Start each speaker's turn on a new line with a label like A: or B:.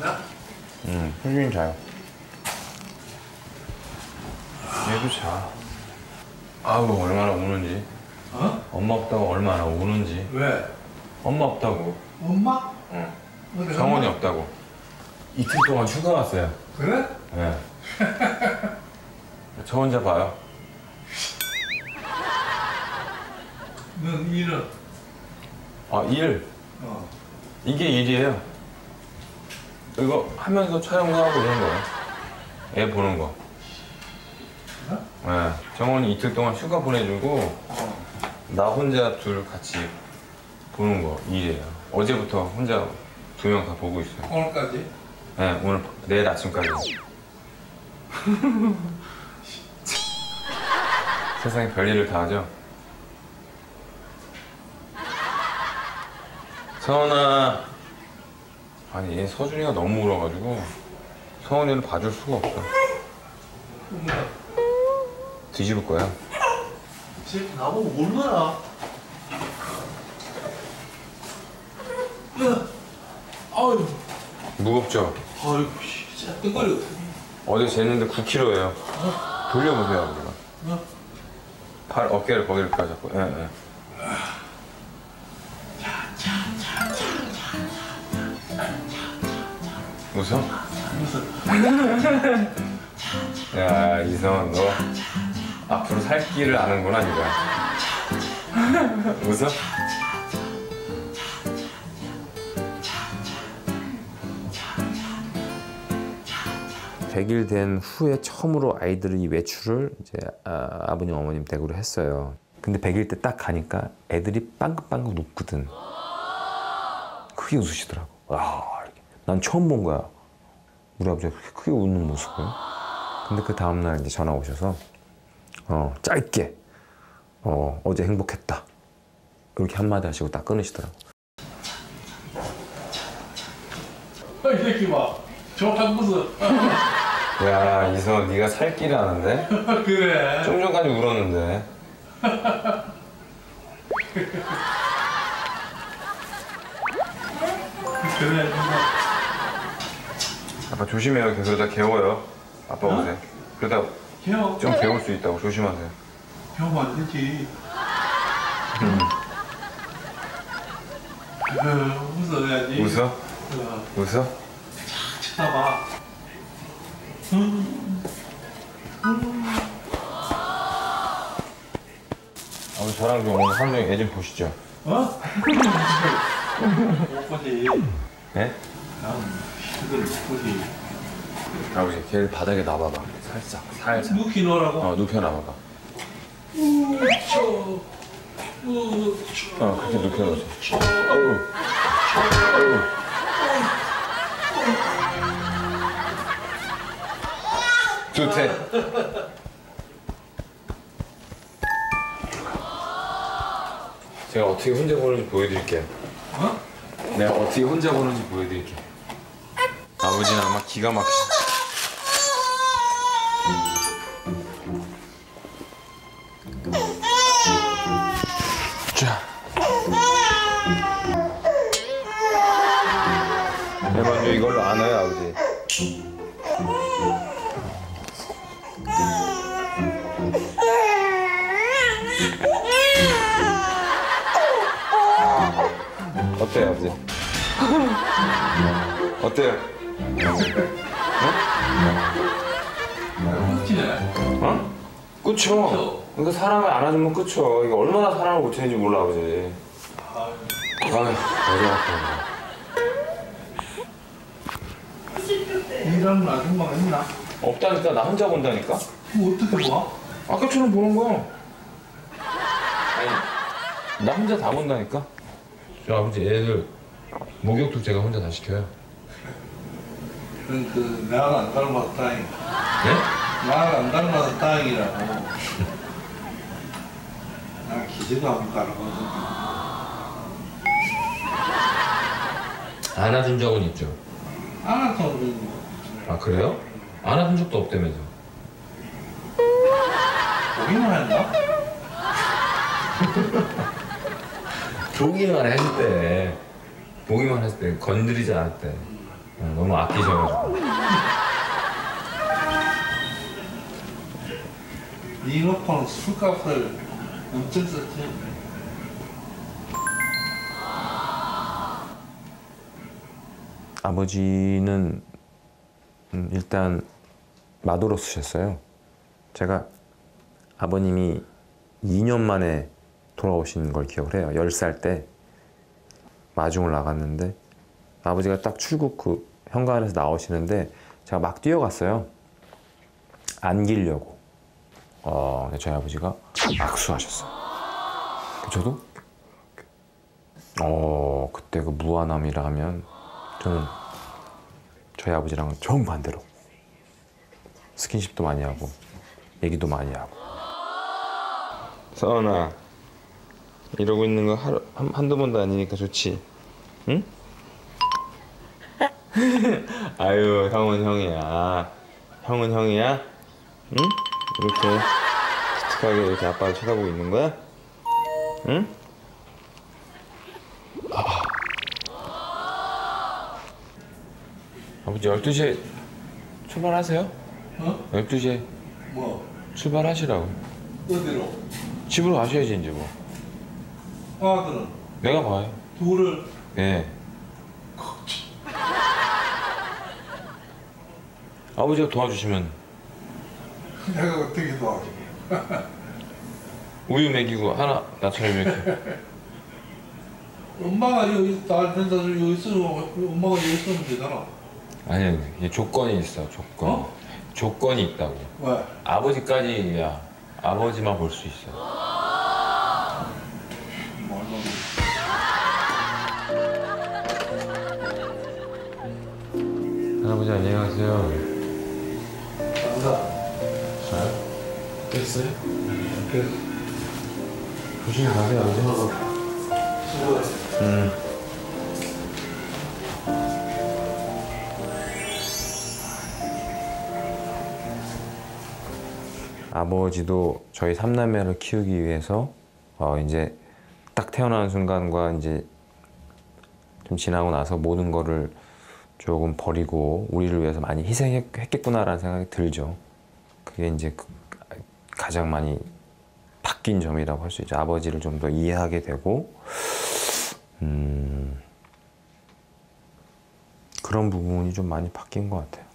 A: 효준이 자요. 얘도 자. 아우 얼마나 우는지.
B: 어?
A: 엄마 없다고 얼마나 우는지.
B: 왜?
A: 엄마 없다고.
B: 엄마?
A: 응.
B: 어디
A: 정원이
B: 엄마?
A: 없다고. 이틀 동안 휴가 왔어요.
B: 그래?
A: 네. 저 혼자 봐요.
B: 넌 일은?
A: 아, 일.
B: 어.
A: 이게 일이에요. 이거 하면서 촬영도 하고 이런 거예요. 애 보는 거.
B: 어?
A: 네. 정원이 이틀 동안 휴가 보내주고 나 혼자 둘 같이 보는 거 일이에요. 어제부터 혼자 2명 다 보고 있어요.
B: 오늘까지?
A: 네, 오늘 내일 아침까지. 세상에 별일을 다 하죠. 서원아. 아니 얘 서준이가 너무 울어가지고 서원이를 봐줄 수가 없어.
B: 엄마.
A: 뒤집을 거야.
B: 이 새끼 나보고 얼마나? 아유.
A: 무겁죠?
B: 아이고, 진짜 뜬거려.
A: 어제 쟀는데 9kg예요. 돌려보세요, 아버지가.
B: 어?
A: 팔, 어깨를 거기를까 잡고. 예, 예. 웃어?
B: 무슨?
A: 야, 이성은 너 앞으로 살 길을 아는구나, 니가. 웃어? (100일) 된 후에 처음으로 아이들이 외출을 이제 아버님 어머님 댁으로 했어요. 근데 100일 때 딱 가니까 애들이 빵긋빵긋 웃거든. 크게 웃으시더라고. 와, 난 처음 본 거야. 우리 아버지가 그렇게 크게 웃는 모습을. 근데 그 다음날 이제 전화 오셔서 짧게 어제 행복했다. 이렇게 한마디 하시고 딱 끊으시더라고.
B: 이 새끼 봐. 정확한 무슨?
A: 야, 이서 네가 살 길을 아는데?
B: 그래.
A: 좀 전까지 울었는데.
B: 그래.
A: 아빠 조심해요. 그러다 개워요. 아빠 오세요. 그러다
B: 개워.
A: 좀 개울 수 있다고 조심하세요.
B: 개우면 안 되지. 웃어야지.
A: 웃어? 웃어?
B: 쳐다봐.
A: 아버지 저랑 좀 오늘 하루 종일 애 좀 보시죠.
B: 어? 못 보지.
A: 네?
B: 그들 못 보지.
A: 아버지 걔를 바닥에 놔봐봐. 살짝.
B: 눕히 놓으라고?
A: 눕혀놔봐봐. 그렇게 눕혀놓으세요. 좋대. 제가 어떻게 혼자 보는지 보여드릴게요.
B: 어?
A: 내가 어떻게 혼자 보는지 보여드릴게요. 아버지는 아마 기가 막히시. 자. 먼저 이걸로 안아요, 아버지. 어때요, 아버지? 어때요? 어? 그쵸. 그러니까 사람을 안아주면 그쵸. 이게 얼마나 사랑을 못했는지 몰라, 아버지. 아유, 어디 아파.
B: 일하는 아줌마가 있나?
A: 없다니까. 나 혼자 본다니까.
B: 뭐 어떻게 봐?
A: 아까처럼 보는 거. 아니, 나 혼자 다 본다니까. 저 아버지 애들 목욕도 제가 혼자 다 시켜요.
B: 그 나랑 안 닮아서 다행이다.
A: 네?
B: 나랑 안 닮아서 다행이라고. 나 기저귀 한번 깔아거든.
A: 안아준 적은 있죠.
B: 알아서 그러는 거.
A: 아 그래요? 안아준 적도 없다면서.
B: 보기만 했나?
A: 보기만 했을 때. 보기만 했을 때 건드리지 않을 때. 너무 아끼셔가지고.
B: 이 놓고는 술값을 엄청 썼지.
A: 아버지는 일단 마도로 쓰셨어요. 제가 아버님이 2년 만에 돌아오신 걸 기억을 해요. 10살 때 마중을 나갔는데 아버지가 딱 출국 그 현관에서 나오시는데 제가 막 뛰어갔어요. 안기려고. 근데 저희 아버지가 악수하셨어요. 저도 그때 그 무한함이라 하면 저는 저희 아버지랑은 정반대로 스킨십도 많이 하고 얘기도 많이 하고. 서은아, 이러고 있는 거 한두 번도 아니니까 좋지? 응? 아유, 형은 형이야. 형은 형이야? 응? 이렇게 기특하게 이렇게 아빠를 쳐다보고 있는 거야? 응? 아버지 12시에 출발하세요?
B: 어?
A: 12시에
B: 뭐?
A: 출발하시라고.
B: 어디로?
A: 집으로 가셔야지 이제 뭐.
B: 아들은?
A: 내가 봐요.
B: 둘을?
A: 네. 아버지가 도와주시면
B: 내가 어떻게 도와줘?
A: 우유 먹이고 하나 나처럼 이렇게.
B: 엄마가 여기 날 된다 여기 있으면 엄마가 여기 있으면 되잖아.
A: 아니, 이 조건이 있어. 조건.
B: 어?
A: 조건이 있다고.
B: 왜?
A: 아버지까지야. 아버지만 볼 수 있어. 할아버지 안녕히 가세요.
B: 간다.
A: 됐어요?
B: 그래서
A: 조심히 가세요. 아버지.
B: 수고해.
A: 아버지도 저희 삼남매를 키우기 위해서 이제 딱 태어나는 순간과 이제 좀 지나고 나서 모든 거를 조금 버리고 우리를 위해서 많이 희생했겠구나라는 생각이 들죠. 그게 이제 가장 많이 바뀐 점이라고 할 수 있죠. 아버지를 좀 더 이해하게 되고 그런 부분이 좀 많이 바뀐 것 같아요.